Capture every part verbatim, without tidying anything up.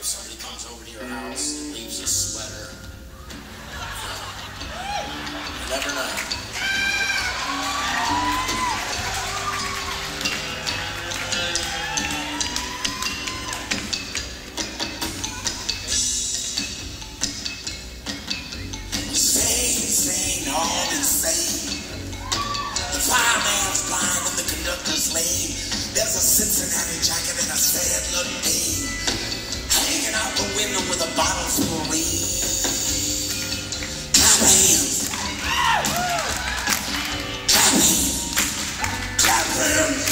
If somebody comes over to your house and leaves a sweater, you never know. Sing, sing, all insane. The fireman's blind and the conductor's lame. There's a Cincinnati jacket and a sad look name. Hanging out the window with a bottle full of rain. Clap hands. Clap hands. Clap hands.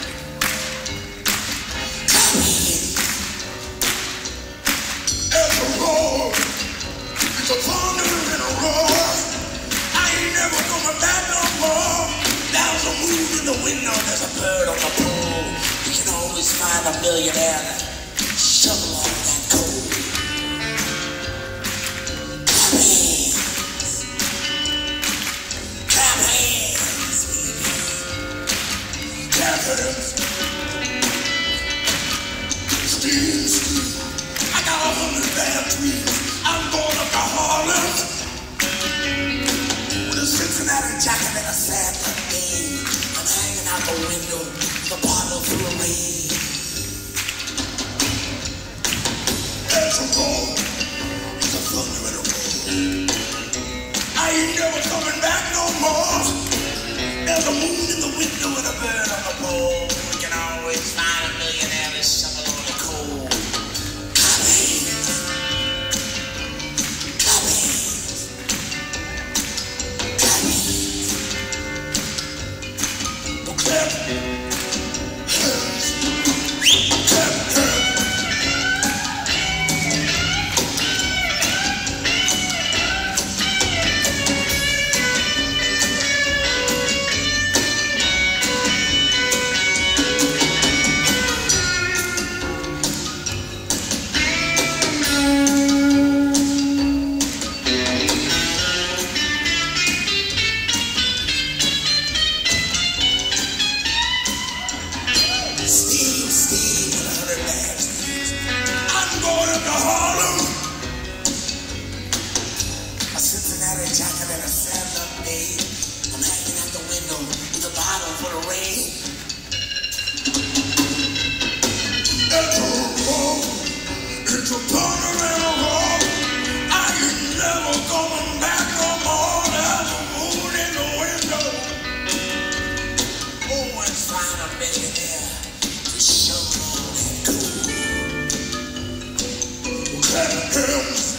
Clap hands. There's a roar. It's a thunder and a roar. I ain't never coming back no more. There's a moon in the window. There's a bird on the pole. You can always find a millionaire that shovel all that coal. Clap hands. Clap hands, baby. Clap hands. Steve, Steve. I got a hundred bad dreams. I'm going up to Harlem with a Cincinnati jacket and a sad look name. I'm hanging out the window with a bottle full of rain. There's a roar, there's a thunder and a roar. I ain't never coming back no more. There's a moon in the window and a bird on the pole. We can always find a millionaire that's shovel on the coal. Clap hands. Clap hands. Clap hands. Well, clap hands. Clap hands. Steve, Steve, and a hundred bad dreams. I'm going up to Harlem. A Cincinnati jacket and a sad look name. I'm hanging out the window with a bottle full of rain. It's a roar, it's a thunder and a roar. I ain't never coming back no more. There's a moon in the window. Always find a millionaire to show all that cool. Clap hands.